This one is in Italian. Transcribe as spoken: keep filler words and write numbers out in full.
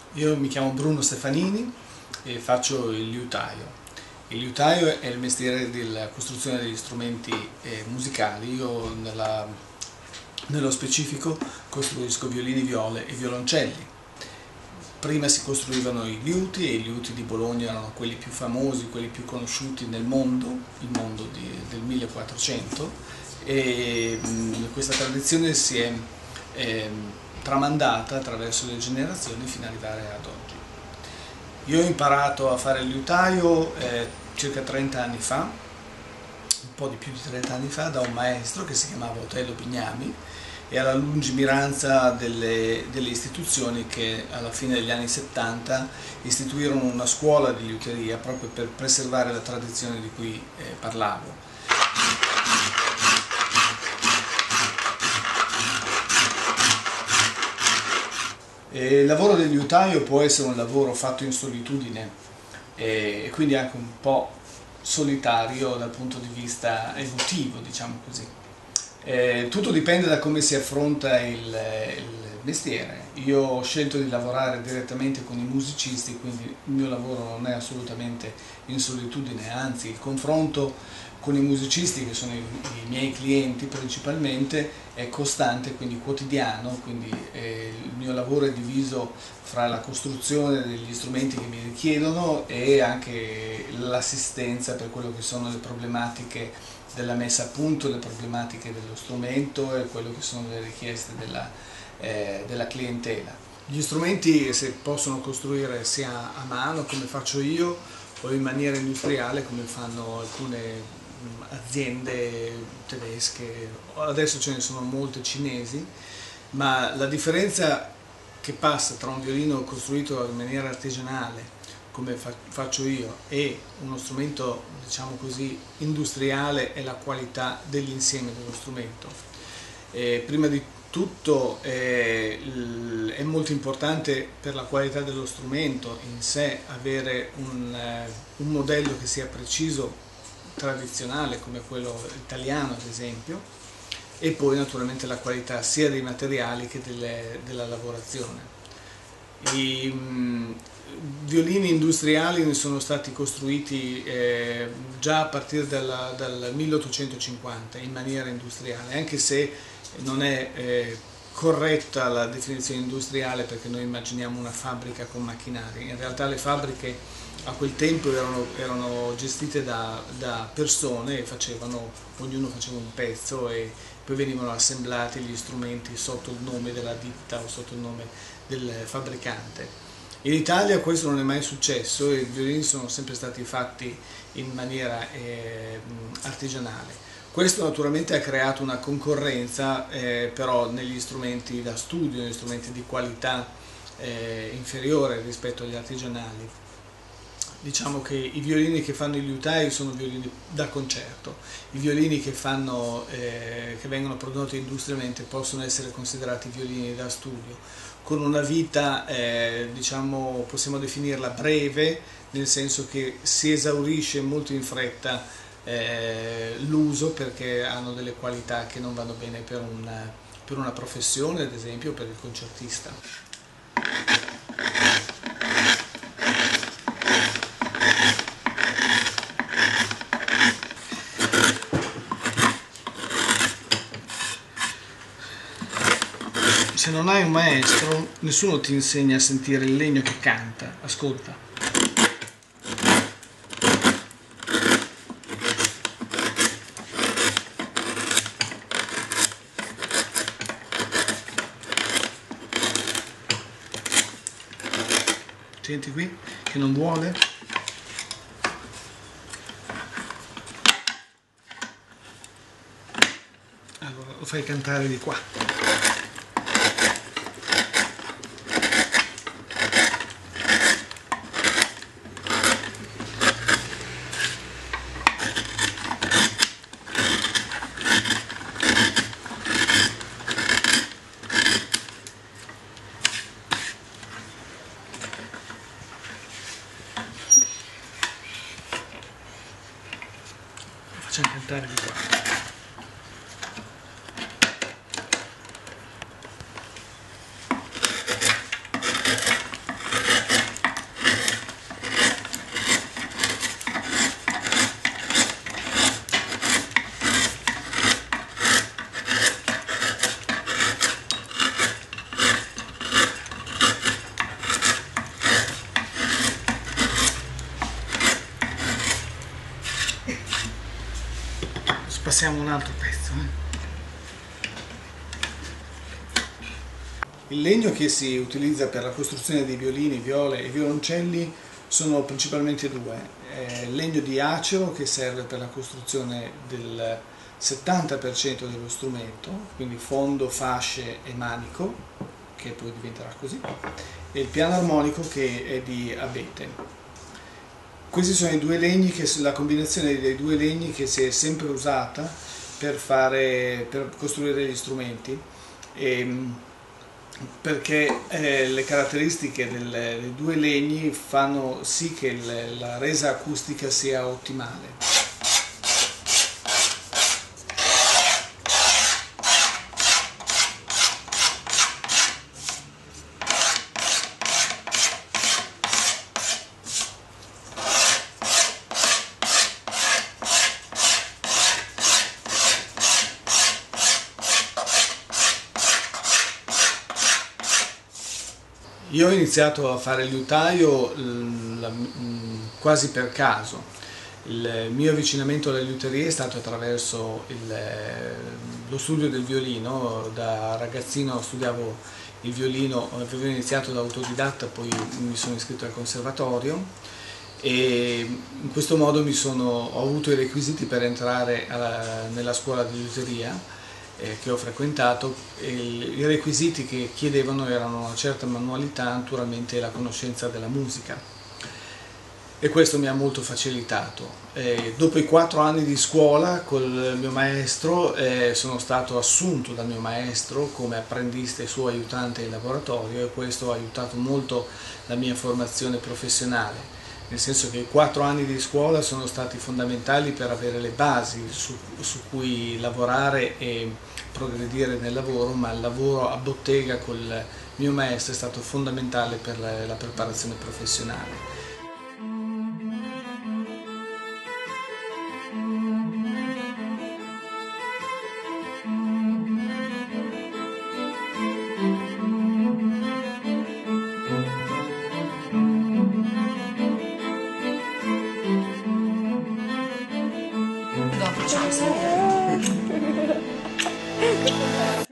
Io mi chiamo Bruno Stefanini e faccio il liutaio. Il liutaio è il mestiere della costruzione degli strumenti eh, musicali. Io nella, nello specifico costruisco violini, viole e violoncelli. Prima si costruivano i liuti e i liuti di Bologna erano quelli più famosi, quelli più conosciuti nel mondo, il mondo di, del millequattrocento, e mh, questa tradizione si è eh, tramandata attraverso le generazioni fino ad arrivare ad oggi. Io ho imparato a fare il liutaio eh, circa trenta anni fa, un po' di più di trenta anni fa, da un maestro che si chiamava Otello Bignami, e alla lungimiranza delle, delle istituzioni che alla fine degli anni settanta istituirono una scuola di liuteria proprio per preservare la tradizione di cui eh, parlavo. E il lavoro del liutaio può essere un lavoro fatto in solitudine e quindi anche un po' solitario dal punto di vista emotivo, diciamo così. Eh, tutto dipende da come si affronta il, il mestiere. Io ho scelto di lavorare direttamente con i musicisti, quindi il mio lavoro non è assolutamente in solitudine, anzi il confronto con i musicisti, che sono i, i miei clienti principalmente, è costante, quindi quotidiano, quindi eh, il mio lavoro è diviso fra la costruzione degli strumenti che mi richiedono e anche l'assistenza per quello che sono le problematiche della messa a punto, le problematiche dello strumento e quello che sono le richieste della, eh, della clientela. Gli strumenti si possono costruire sia a mano, come faccio io, o in maniera industriale, come fanno alcune aziende tedesche. Adesso ce ne sono molte cinesi, ma la differenza che passa tra un violino costruito in maniera artigianale, come fa faccio io, e uno strumento, diciamo così, industriale è la qualità dell'insieme dello strumento. Eh, prima di tutto eh, è molto importante per la qualità dello strumento in sé avere un, eh, un modello che sia preciso, tradizionale, come quello italiano ad esempio, e poi naturalmente la qualità sia dei materiali che delle, della lavorazione. I mh, violini industriali ne sono stati costruiti eh, già a partire dalla, dal milleottocentocinquanta in maniera industriale, anche se non è eh, corretta la definizione industriale, perché noi immaginiamo una fabbrica con macchinari. In realtà le fabbriche a quel tempo erano, erano gestite da, da persone e facevano, ognuno faceva un pezzo e poi venivano assemblati gli strumenti sotto il nome della ditta o sotto il nome del fabbricante. In Italia questo non è mai successo e i violini sono sempre stati fatti in maniera eh, artigianale. Questo naturalmente ha creato una concorrenza eh, però negli strumenti da studio, negli strumenti di qualità eh, inferiore rispetto agli artigianali. Diciamo che i violini che fanno i liutai sono violini da concerto, i violini che, fanno, eh, che vengono prodotti industrialmente possono essere considerati violini da studio, con una vita, eh, diciamo, possiamo definirla breve, nel senso che si esaurisce molto in fretta eh, l'uso, perché hanno delle qualità che non vanno bene per una, per una professione, ad esempio per il concertista. Se non hai un maestro, nessuno ti insegna a sentire il legno che canta. Ascolta. Senti qui che non vuole? Allora lo fai cantare di qua. Facciamo cantare di qua. passiamo a un altro pezzo. Eh. Il legno che si utilizza per la costruzione dei violini, viole e violoncelli sono principalmente due. Eh, legno di acero, che serve per la costruzione del settanta per cento dello strumento, quindi fondo, fasce e manico, che poi diventerà così, e il piano armonico, che è di abete. Questi sono i due legni, che, la combinazione dei due legni che si è sempre usata per, fare, per costruire gli strumenti, e, perché eh, le caratteristiche del, dei due legni fanno sì che il, la resa acustica sia ottimale. Io ho iniziato a fare il liutaio quasi per caso. Il mio avvicinamento alla liuteria è stato attraverso il, lo studio del violino. Da ragazzino studiavo il violino, avevo iniziato da autodidatta, poi mi sono iscritto al conservatorio e in questo modo mi sono, ho avuto i requisiti per entrare alla, nella scuola di liuteria che ho frequentato. I requisiti che chiedevano erano una certa manualità, naturalmente la conoscenza della musica, e questo mi ha molto facilitato. E dopo i quattro anni di scuola col mio maestro eh, sono stato assunto dal mio maestro come apprendista e suo aiutante in laboratorio, e questo ha aiutato molto la mia formazione professionale, nel senso che i quattro anni di scuola sono stati fondamentali per avere le basi su, su cui lavorare e progredire nel lavoro, ma il lavoro a bottega col mio maestro è stato fondamentale per la, la preparazione professionale. No, facciamo sapere.